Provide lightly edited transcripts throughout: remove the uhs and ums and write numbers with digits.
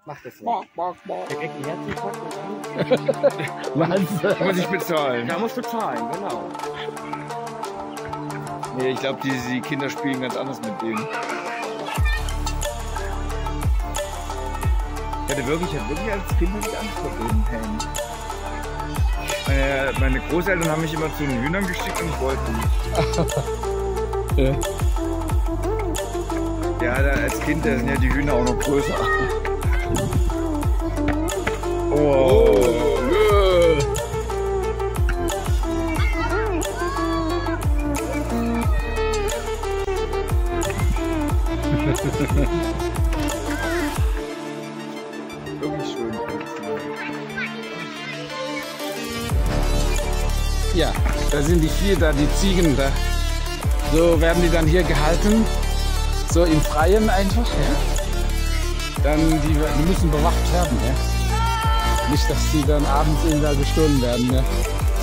Mach das nicht. Bock, bock, bock. Der kriegt einen Herzinfarkt und dann... Meinst du? Muss ich bezahlen. Da musst du zahlen, genau. Nee, ich glaube, die Kinder spielen ganz anders mit denen. Ich hatte wirklich als Kind nicht Angst vor den Hähnen. Meine Großeltern haben mich immer zu den Hühnern geschickt und ich wollte nicht. Ja. Ja, als Kind da sind ja die Hühner auch noch größer. Oh. Wirklich schön. Ja, da sind die vier da, die Ziegen da. So werden die dann hier gehalten. So im Freien einfach. Ja. Dann die müssen bewacht werden. Ja. Nicht, dass die dann abends irgendwann gestohlen werden. Ja.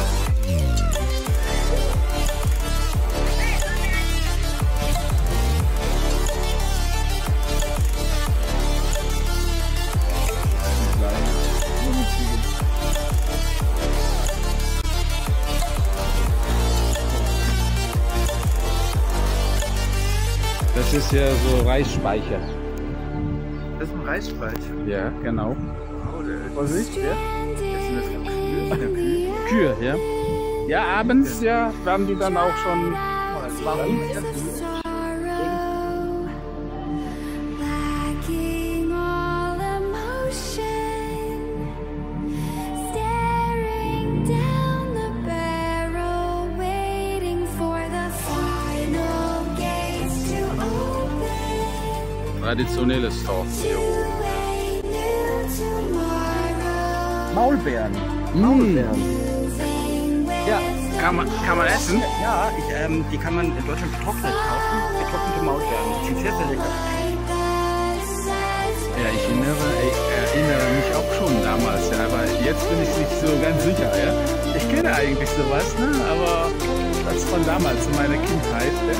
Das ist ja so Reisspeicher. Das ist ein Reisspeicher. Ja, genau. Oh, Was ist der? sind das Kühe? Kühe, ja. Ja, abends ja, werden die dann auch schon. Warum? Lacking all emotion, staring down the barrel, waiting for the final gates to open Traditionelles Dorf. to a new tomorrow. Maulbeeren. Ja, kann man essen? Ja, die kann man in Deutschland getrocknet kaufen. Getrocknete Maulbeeren. Die sind sehr, sehr lecker. Ja, ich erinnere mich auch schon damals, ja, aber jetzt bin ich nicht so ganz sicher, ja. Ich kenne eigentlich sowas, ne, aber das von damals, in meiner Kindheit, ja.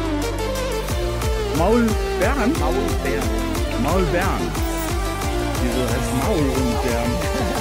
Maulbeeren? Maulbeeren. Maulbeeren. Wieso heißt Maul und Beeren?